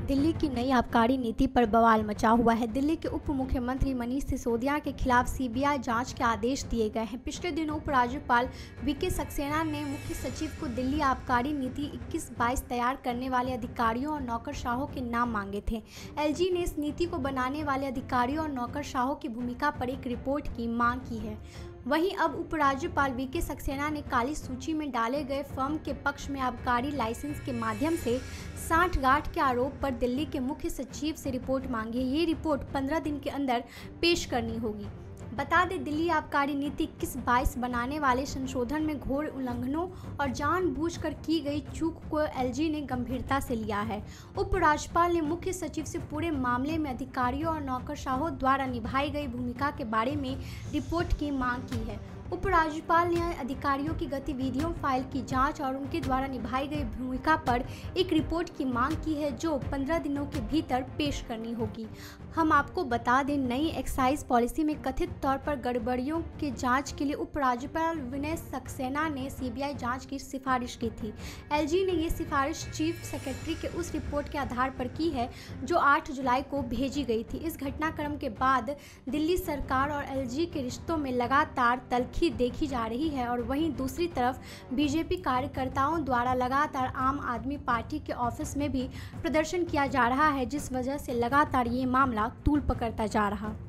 दिल्ली की नई आबकारी नीति पर बवाल मचा हुआ है। दिल्ली के उप मुख्यमंत्री मनीष सिसोदिया के खिलाफ सीबीआई जांच के आदेश दिए गए हैं। पिछले दिनों उपराज्यपाल वीके सक्सेना ने मुख्य सचिव को दिल्ली आबकारी नीति 21-22 तैयार करने वाले अधिकारियों और नौकरशाहों के नाम मांगे थे। एलजी ने इस नीति को बनाने वाले अधिकारियों और नौकरशाहों की भूमिका पर एक रिपोर्ट की मांग की है। वहीं अब उपराज्यपाल वीके सक्सेना ने काली सूची में डाले गए फर्म के पक्ष में आबकारी लाइसेंस के माध्यम से सांठगांठ के आरोप पर दिल्ली के मुख्य सचिव से रिपोर्ट मांगी है। ये रिपोर्ट 15 दिन के अंदर पेश करनी होगी। बता दें, दिल्ली आबकारी नीति 21-22 बनाने वाले संशोधन में घोर उल्लंघनों और जानबूझकर की गई चूक को एलजी ने गंभीरता से लिया है। उपराज्यपाल ने मुख्य सचिव से पूरे मामले में अधिकारियों और नौकरशाहों द्वारा निभाई गई भूमिका के बारे में रिपोर्ट की मांग की है। उपराज्यपाल ने अधिकारियों की गतिविधियों, फाइल की जांच और उनके द्वारा निभाई गई भूमिका पर एक रिपोर्ट की मांग की है, जो 15 दिनों के भीतर पेश करनी होगी। हम आपको बता दें, नई एक्साइज पॉलिसी में कथित तौर पर गड़बड़ियों के जांच के लिए उपराज्यपाल विनय सक्सेना ने सीबीआई जांच की सिफारिश की थी। एलजी ने ये सिफारिश चीफ सेक्रेटरी के उस रिपोर्ट के आधार पर की है जो 8 जुलाई को भेजी गई थी। इस घटनाक्रम के बाद दिल्ली सरकार और एलजी के रिश्तों में लगातार तल्खी देखी जा रही है और वहीं दूसरी तरफ बीजेपी कार्यकर्ताओं द्वारा लगातार आम आदमी पार्टी के ऑफिस में भी प्रदर्शन किया जा रहा है, जिस वजह से लगातार ये मामला तूल पकड़ता जा रहा।